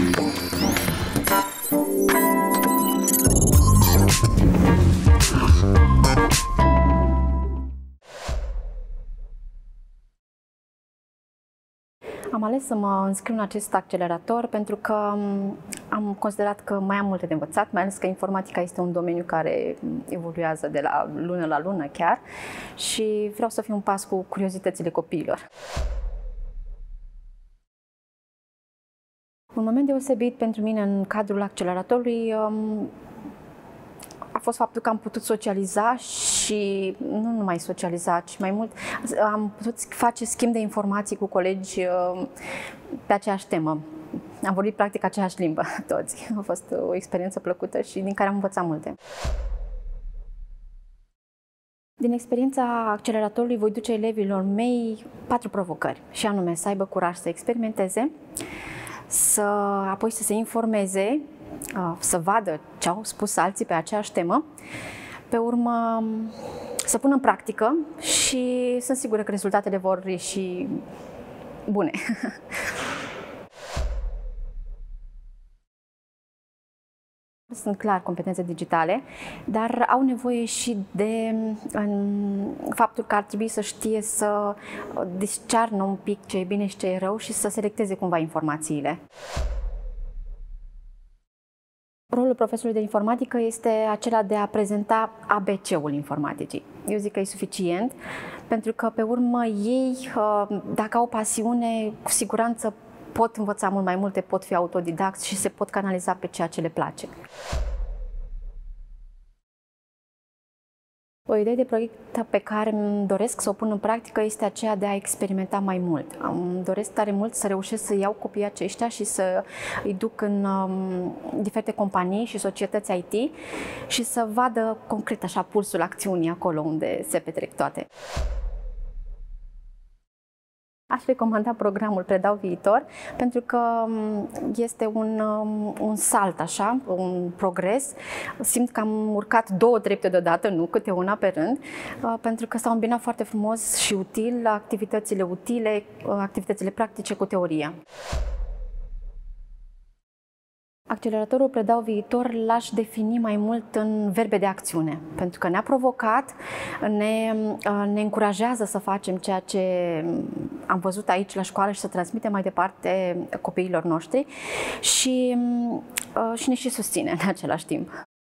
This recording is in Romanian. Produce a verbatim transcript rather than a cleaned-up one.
Am ales să mă înscriu în acest accelerator pentru că am considerat că mai am multe de învățat, mai ales că informatica este un domeniu care evoluează de la lună la lună chiar și vreau să fiu un pas cu curiozitățile copiilor. Un moment deosebit pentru mine în cadrul acceleratorului a fost faptul că am putut socializa și nu numai socializa, ci mai mult am putut face schimb de informații cu colegi pe aceeași temă. Am vorbit practic aceeași limbă toți. A fost o experiență plăcută și din care am învățat multe. Din experiența acceleratorului voi duce elevilor mei patru provocări, și anume să aibă curaj să experimenteze, să apoi să se informeze, să vadă ce au spus alții pe aceeași temă, pe urmă să pună în practică și sunt sigură că rezultatele vor ieși bune. Sunt clar competențe digitale, dar au nevoie și de în, faptul că ar trebui să știe să discearnă un pic ce e bine și ce e rău și să selecteze cumva informațiile. Rolul profesorului de informatică este acela de a prezenta A B C-ul informaticii. Eu zic că e suficient, pentru că pe urmă ei, dacă au pasiune, cu siguranță pot învăța mult mai multe, pot fi autodidacți și se pot canaliza pe ceea ce le place. O idee de proiect pe care îmi doresc să o pun în practică este aceea de a experimenta mai mult. Îmi doresc tare mult să reușesc să iau copiii aceștia și să îi duc în um, diferite companii și societăți I T și să vadă concret așa pulsul acțiunii acolo unde se petrec toate. Aș recomanda programul Predau Viitor pentru că este un, un salt, așa, un progres. Simt că am urcat două trepte deodată, nu câte una pe rând, pentru că s-au îmbinat foarte frumos și util activitățile utile, activitățile practice cu teoria. Acceleratorul Predau Viitor l-aș defini mai mult în verbe de acțiune, pentru că ne-a provocat, ne, ne încurajează să facem ceea ce am văzut aici la școală și să transmitem mai departe copiilor noștri și, și ne și susține în același timp.